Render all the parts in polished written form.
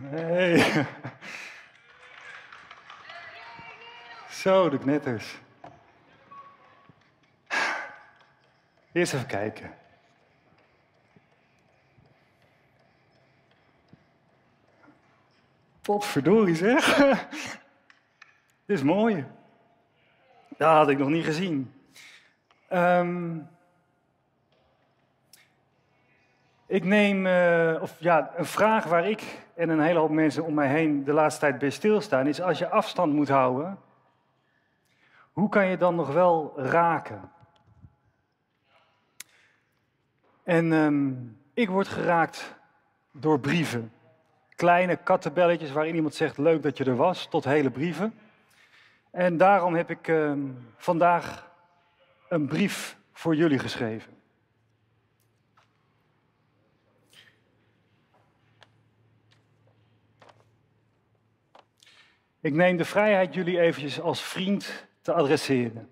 Hey. Zo, de knetters. Eerst even kijken. Potverdorie zeg. Dit is mooi. Dat had ik nog niet gezien. Ik neem een vraag waar ik en een hele hoop mensen om mij heen de laatste tijd bij stilstaan, is als je afstand moet houden, hoe kan je dan nog wel raken? En ik word geraakt door brieven. Kleine kattenbelletjes waarin iemand zegt leuk dat je er was, tot hele brieven. En daarom heb ik vandaag een brief voor jullie geschreven. Ik neem de vrijheid jullie eventjes als vriend te adresseren.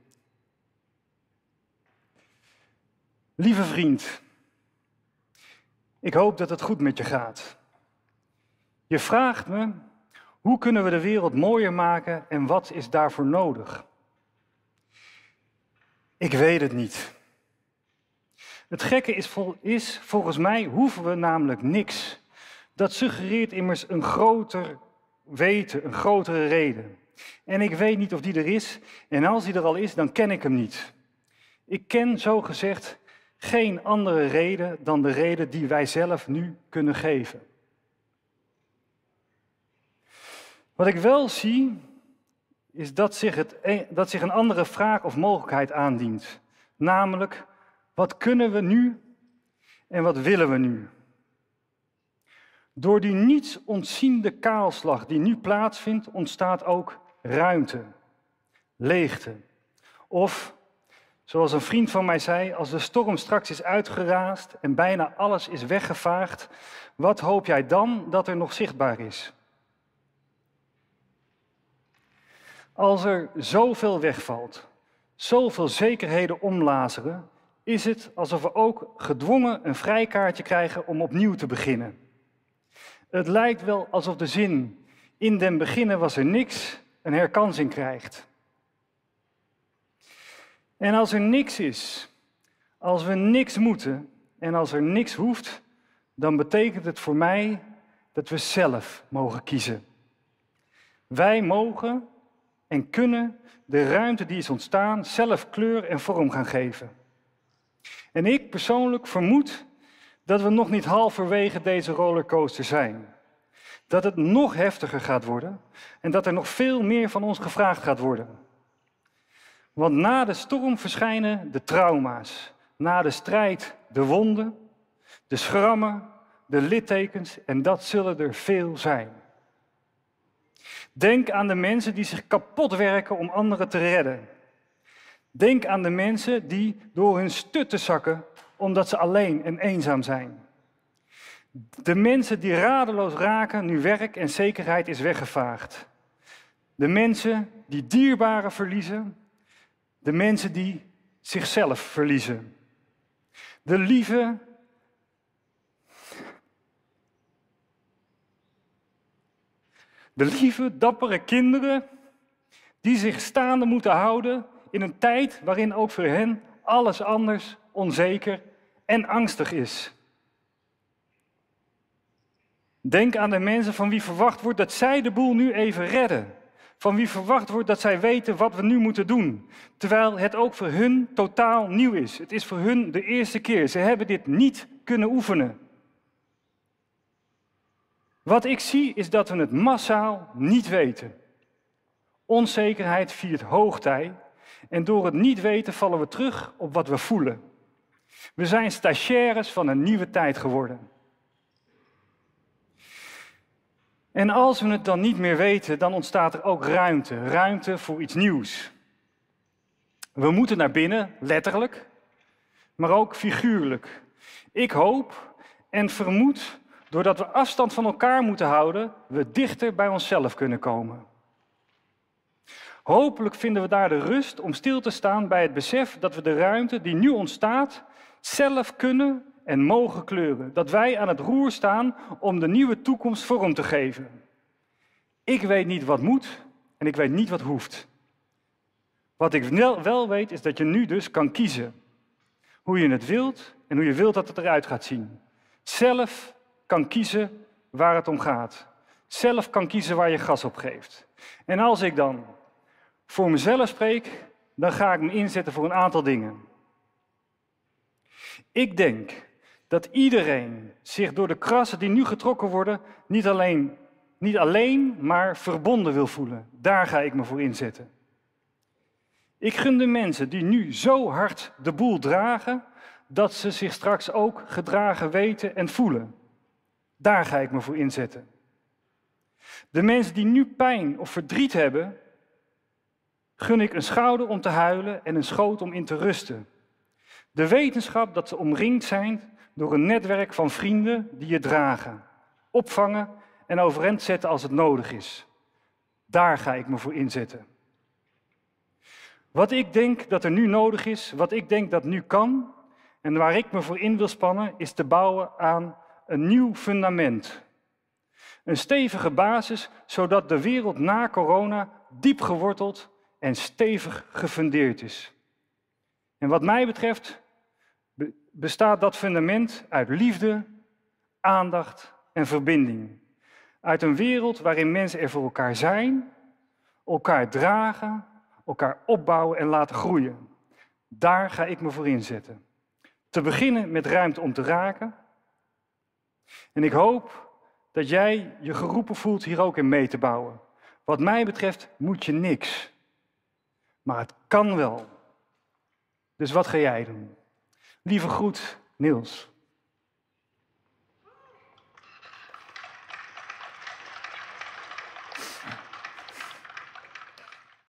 Lieve vriend, ik hoop dat het goed met je gaat. Je vraagt me, hoe kunnen we de wereld mooier maken en wat is daarvoor nodig? Ik weet het niet. Het gekke is, volgens mij hoeven we namelijk niks. Dat suggereert immers een groter weten, een grotere reden. En ik weet niet of die er is, en als die er al is, dan ken ik hem niet. Ik ken, zo gezegd, geen andere reden dan de reden die wij zelf nu kunnen geven. Wat ik wel zie, is dat zich een andere vraag of mogelijkheid aandient. Namelijk, wat kunnen we nu en wat willen we nu? Door die niets ontziende kaalslag die nu plaatsvindt, ontstaat ook ruimte, leegte. Of, zoals een vriend van mij zei, als de storm straks is uitgeraasd en bijna alles is weggevaagd, wat hoop jij dan dat er nog zichtbaar is? Als er zoveel wegvalt, zoveel zekerheden omlazeren, is het alsof we ook gedwongen een vrijkaartje krijgen om opnieuw te beginnen. Het lijkt wel alsof de zin, in den beginnen was er niks, een herkansing krijgt. En als er niks is, als we niks moeten en als er niks hoeft, dan betekent het voor mij dat we zelf mogen kiezen. Wij mogen en kunnen de ruimte die is ontstaan zelf kleur en vorm gaan geven. En ik persoonlijk vermoed dat we nog niet halverwege deze rollercoaster zijn. Dat het nog heftiger gaat worden en dat er nog veel meer van ons gevraagd gaat worden. Want na de storm verschijnen de trauma's, na de strijd de wonden, de schrammen, de littekens en dat zullen er veel zijn. Denk aan de mensen die zich kapot werken om anderen te redden. Denk aan de mensen die door hun stutten zakken omdat ze alleen en eenzaam zijn. De mensen die radeloos raken nu werk en zekerheid is weggevaagd. De mensen die dierbaren verliezen. De mensen die zichzelf verliezen. De lieve, dappere kinderen die zich staande moeten houden in een tijd waarin ook voor hen alles anders, onzeker en angstig is. Denk aan de mensen van wie verwacht wordt dat zij de boel nu even redden. Van wie verwacht wordt dat zij weten wat we nu moeten doen. Terwijl het ook voor hun totaal nieuw is. Het is voor hun de eerste keer. Ze hebben dit niet kunnen oefenen. Wat ik zie is dat we het massaal niet weten. Onzekerheid viert hoogtij. En door het niet weten vallen we terug op wat we voelen. We zijn stagiaires van een nieuwe tijd geworden. En als we het dan niet meer weten, dan ontstaat er ook ruimte. Ruimte voor iets nieuws. We moeten naar binnen, letterlijk, maar ook figuurlijk. Ik hoop en vermoed, doordat we afstand van elkaar moeten houden, we dichter bij onszelf kunnen komen. Hopelijk vinden we daar de rust om stil te staan bij het besef dat we de ruimte die nu ontstaat, zelf kunnen en mogen kleuren. Dat wij aan het roer staan om de nieuwe toekomst vorm te geven. Ik weet niet wat moet en ik weet niet wat hoeft. Wat ik wel weet is dat je nu dus kan kiezen. Hoe je het wilt en hoe je wilt dat het eruit gaat zien. Zelf kan kiezen waar het om gaat. Zelf kan kiezen waar je gas op geeft. En als ik dan voor mezelf spreek, dan ga ik me inzetten voor een aantal dingen. Ik denk dat iedereen zich door de krassen die nu getrokken worden, niet alleen, maar verbonden wil voelen. Daar ga ik me voor inzetten. Ik gun de mensen die nu zo hard de boel dragen, dat ze zich straks ook gedragen weten en voelen. Daar ga ik me voor inzetten. De mensen die nu pijn of verdriet hebben, gun ik een schouder om te huilen en een schoot om in te rusten. De wetenschap dat ze omringd zijn door een netwerk van vrienden die je dragen, opvangen en overeind zetten als het nodig is. Daar ga ik me voor inzetten. Wat ik denk dat er nu nodig is, wat ik denk dat nu kan en waar ik me voor in wil spannen, is te bouwen aan een nieuw fundament. Een stevige basis, zodat de wereld na corona diep geworteld en stevig gefundeerd is. En wat mij betreft bestaat dat fundament uit liefde, aandacht en verbinding. Uit een wereld waarin mensen er voor elkaar zijn, elkaar dragen, elkaar opbouwen en laten groeien. Daar ga ik me voor inzetten. Te beginnen met ruimte om te raken. En ik hoop dat jij je geroepen voelt hier ook in mee te bouwen. Wat mij betreft moet je niks. Maar het kan wel. Dus wat ga jij doen? Lieve groet, Niels.